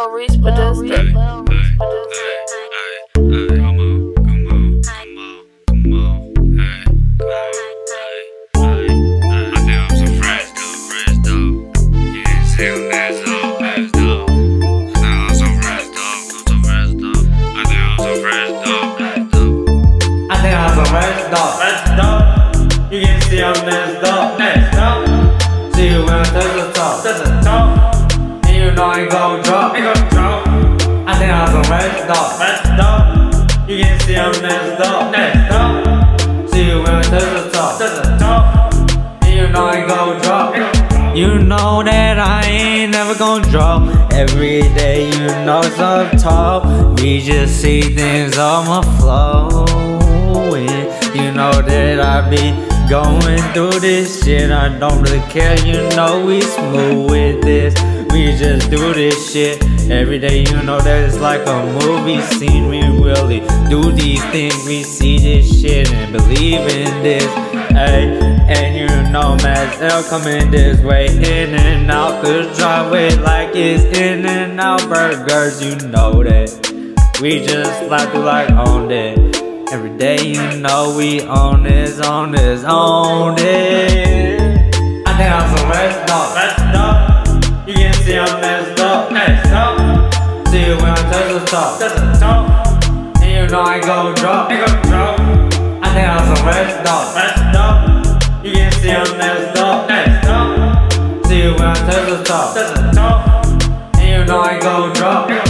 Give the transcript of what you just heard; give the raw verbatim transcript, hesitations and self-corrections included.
Lil Reese, but that's Hey, Lil hey, Reese, but hey, that's hey, hey, come on, come on, come on, come on, hey, hey, hey, hey. I think I'm so fresh though, fresh though. Yeah, see I'm next though, next though. I think I'm so fresh though, I'm so fresh though. I think I'm so fresh though, next though. I think I'm so fresh though, fresh though. You can see I'm next though, next though. See you when I touch the top, touch the top. And you know I ain't gon' drop, ain't gon' drop. I think I'm so fresh though, fresh though. You can see I'm next though, next though. See you when I touch the top, touch the top. And you know I ain't gon' drop. You know that I ain't never gon' drop. Every day you know it's up top. We just see things on my flowing. You know that I be going through this shit. I don't really care, you know we smooth with this. We just do this shit every day, you know that it's like a movie scene. We really do these things, we see this shit and believe in this. Ay, and you know Mazel coming this way, in and out the driveway like it's in and out burgers. You know that we just like to like own it. Every day you know we own this, own this, own this. I think I'm so messed up, messed up. You can see I'm messed up, messed up. See you when I touch the top, touch the top. And you know I ain't gon' drop, ain't gon' drop. I think I'm so messed up, messed up. You can see I'm messed up, messed up. See you when I touch the top, touch the top. And you know I ain't gon' drop.